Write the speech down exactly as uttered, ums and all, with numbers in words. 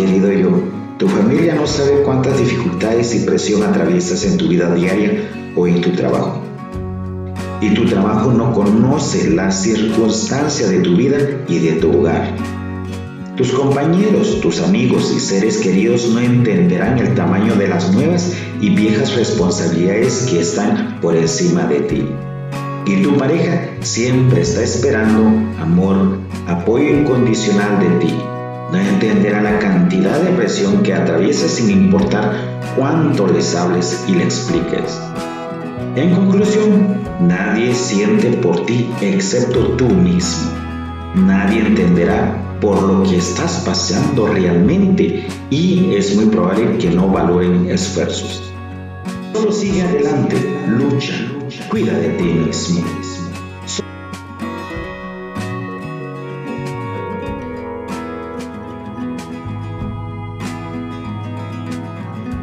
querido yo, tu familia no sabe cuántas dificultades y presión atraviesas en tu vida diaria o en tu trabajo. Y tu trabajo no conoce la circunstancia de tu vida y de tu hogar. Tus compañeros, tus amigos y seres queridos no entenderán el tamaño de las nuevas y viejas responsabilidades que están por encima de ti. Y tu pareja siempre está esperando amor, apoyo incondicional de ti. No entenderá la cantidad de presión que atraviesas sin importar cuánto les hables y le expliques. En conclusión, nadie siente por ti excepto tú mismo. Nadie entenderá por lo que estás pasando realmente y es muy probable que no valoren esfuerzos. Solo sigue adelante, lucha, cuida de ti mismo.